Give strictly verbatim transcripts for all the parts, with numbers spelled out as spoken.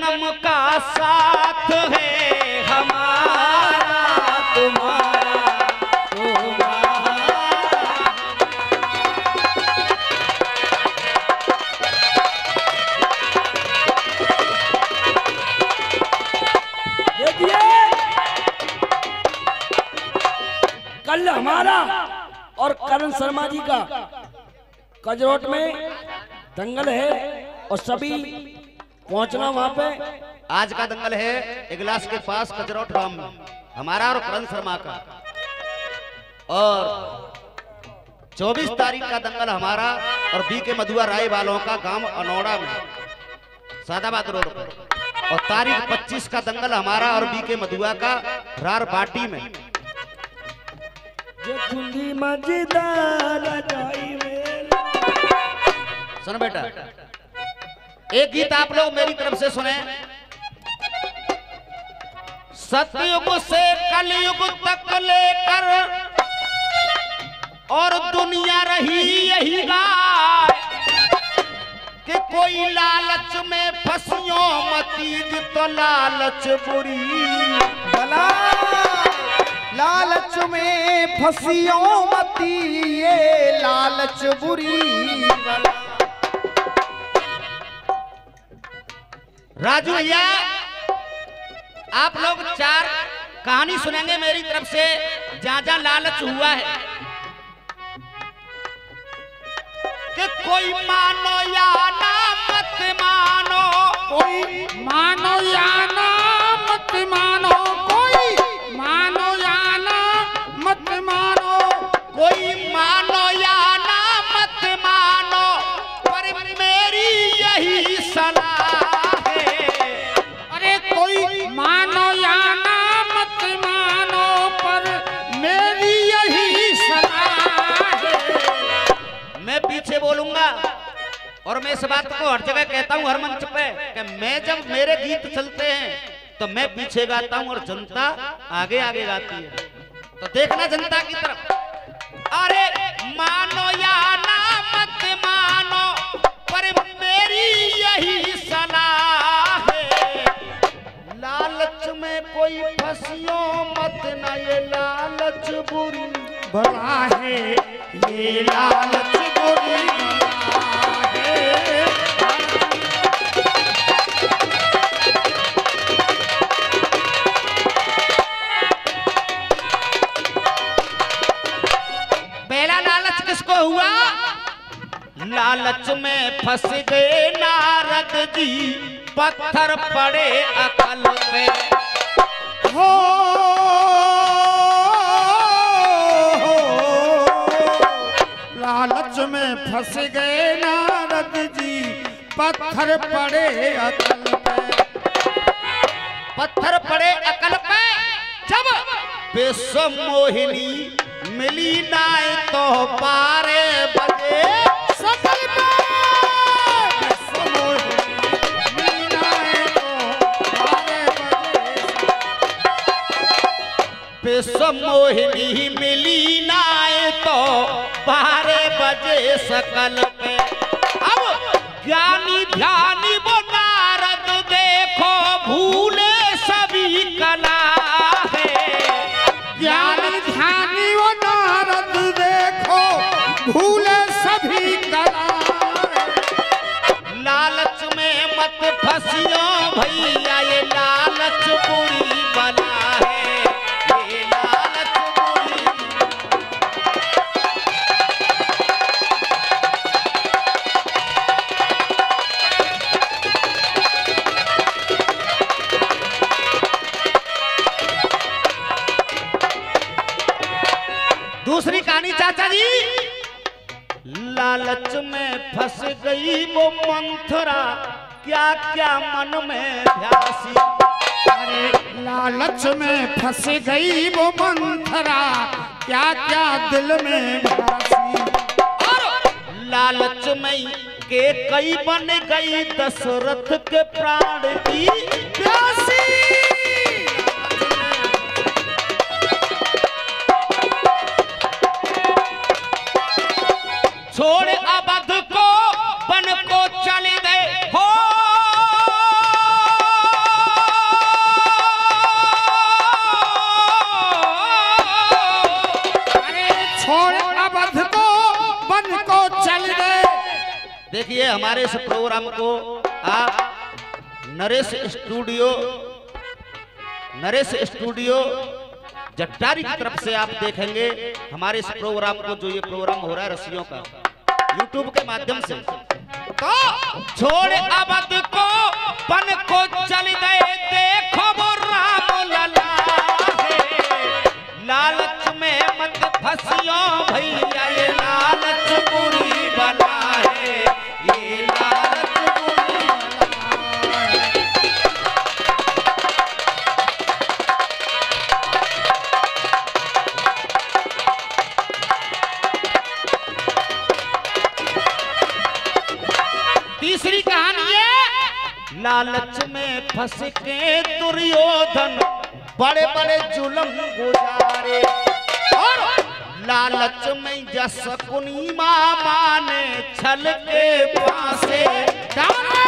जन्म का साथ है हमारा तुम्हारा तुम्हारा। देखिए कल हमारा और करण शर्मा जी का कजरोट में दंगल है और सभी पहुंचना वहां पे। आज का दंगल है इगलास के पास कजरोट गांव में, हमारा और करण शर्मा का। और चौबीस तारीख का दंगल हमारा और बी के मधुआ राय वालों का गांव अनौड़ा में, सादाबाद रोड पर। और तारीख पच्चीस का दंगल हमारा और बी के मधुआ का रार बाटी में। सुन बेटा, एक गीत आप लोग मेरी तरफ से सुने। सतयुग से कलयुग तक लेकर और दुनिया रही यही गाय कि कोई लालच में फंसियो मतीज तो लालच बुरी भला लालच में फंसियो मती ये लालच बुरी भला। राजू भैया आप लोग चार कहानी सुनेंगे मेरी तरफ से, जहां जहां लालच हुआ है कि कोई मानो या ना मत मानो, कोई मानो या ना मत मानो, कोई मानो या ना मत मानो, कोई मानो या ना मत मानो, पर मेरी यही सलाह है। अरे कोई मानो या ना मत मानो, पर मेरी यही सलाह है। मैं पीछे बोलूंगा और मैं इस बात को हर जगह कहता हूं, हर मंच पे, कि मैं जब मेरे गीत चलते हैं तो मैं पीछे गाता हूं और जनता आगे आगे गाती है। तो देखना जनता की तरफ। अरे मानो या ना मत मानो, पर मेरी यही सलाह है। लालच में कोई फंसियो मत ना, ये लालच बुरी भला है, ये लालच बुरी भला है। पहला लालच किसको हुआ? लालच में फंस गए नारद जी, पत्थर पड़े अकल पे। हो लालच में फंस गए नारद जी, पत्थर पड़े अकल पे। पत्थर पड़े अकल पे जब विश्व मोहिनी मिली नाय तो बारह बजे सकल पे विश्व मोहिनी मिली नाय तो बारह बजे। विश्व मोहिनी मिली नाय तो बारह बजे सकल पे। अब ज्ञानी ध्यानी वो नारद देखो भूले सभी कला है। ज्ञानी ध्यानी वो नारद देखो भूले सभी कला। लालच में मत फंसियो भैया, ये लालच बुरी बला है, ये लालच बुरी। दूसरी कहानी चाचा जी। लालच में फंस गई वो मंथरा, क्या क्या मन में ध्यासी। अरे लालच में फंस गई वो मंथरा, क्या क्या दिल में ध्यासी। और लालच में के कई बन गई दशरथ के प्राण की प्यासी। छोड़ अवध को बन को चल गए हो, देखिए हमारे इस प्रोग्राम को आप नरेश स्टूडियो नरेश स्टूडियो जट्टारी की तरफ से आप देखेंगे हमारे इस प्रोग्राम को, जो ये प्रोग्राम हो रहा है रसियों का यूट्यूब के माध्यम से। तो छोड़ अवध को पन को चल गए, देखो वो राम लला है, लालच में मत फंसियो भैया, ये लालच बुरी बला है, ये लालच बुरी बला है। तीसरी कहानी है, लालच में फंस के दुर्योधन बड़े बड़े जुल्म गुजारे, और लालच में जसकुनी मामा ने छल के फांसे डाले।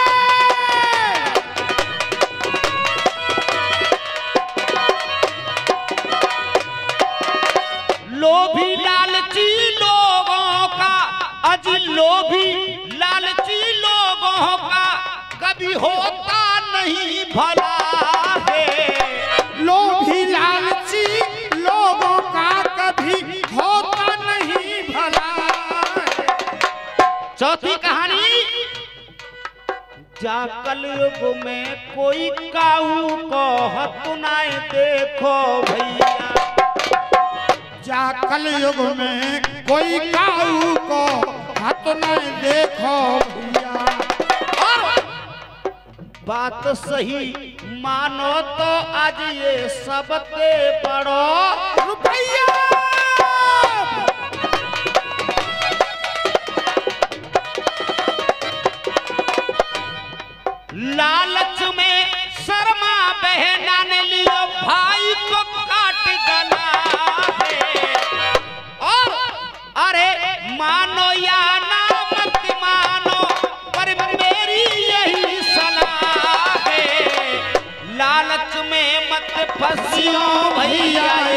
लोभी लालची लोगों का, अजी लोभी लालची लोगों का कभी होता नहीं भला है, लोभी लालची लोगों का कभी होता नहीं भला है। चौथी कहानी, जा कलयुग में कोई काऊ को हतुनाए देखो भैया, जा कलयुग में कोई काऊ को हाथ नहीं देखो भैया, और बात सही मानो तो आज ये सबके बड़ो रुपया। लालच में शर्मा बहना ने लियो भाई को काट गला है, और अरे मानो या ना मत मानो पर मेरी यही सलाह है, लालच में मत फंसियो भैया,